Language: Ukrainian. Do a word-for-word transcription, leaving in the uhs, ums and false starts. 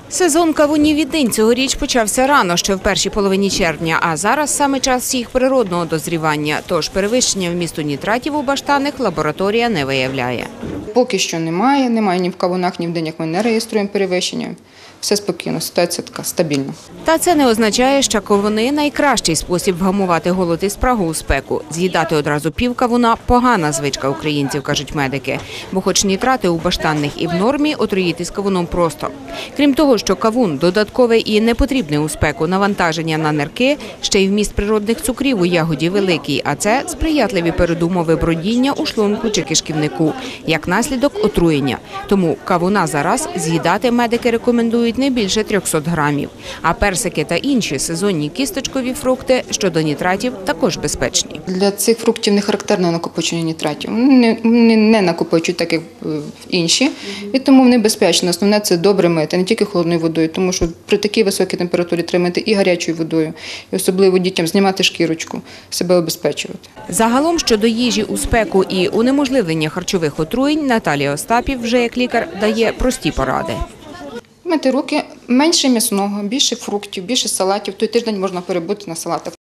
Сезон кавунів і динь цьогоріч почався рано, ще в першій половині червня, а зараз саме час їх природного дозрівання. Тож перевищення вмісту нітратів у баштанах лабораторія не виявляє. Поки що немає, немає ні в кавунах, ні в динях, ми не реєструємо перевищення. Все спокійно, ситуація така стабільна. Та це не означає, що кавуни – найкращий спосіб вгамувати голод і спрагу у спеку. З'їдати одразу пів кавуна – погана звичка українців, кажуть медики. Бо хоч нітрати у баштанних і в нормі, отруїтись кавуном просто. Крім того, що кавун – додаткове і непотрібне у спеку навантаження на нирки, ще й вміст природних цукрів у ягоді великий, а це сприятливі передумови бродіння у шлунку чи кишківнику, як наслідок отруєння. Тому кавуна зараз з'їдати медики рекомендують не більше трьохсот грамів. А персики та інші сезонні кісточкові фрукти щодо нітратів також безпечні. Для цих фруктів не характерне накопичення нітратів. Вони не, не накопичують так, як інші, і тому вони безпечні. Основне – це добре мити, не тільки холодною водою, тому що при такій високій температурі треба мити і гарячою водою, і особливо дітям знімати шкірочку, себе обезпечувати. Загалом щодо їжі у спеку і унеможливлення харчових отруєнь Наталія Остапів, вже як лікар, дає прості поради. Мити руки, менше м'ясного, більше фруктів, більше салатів. Той тиждень можна перебути на салатах.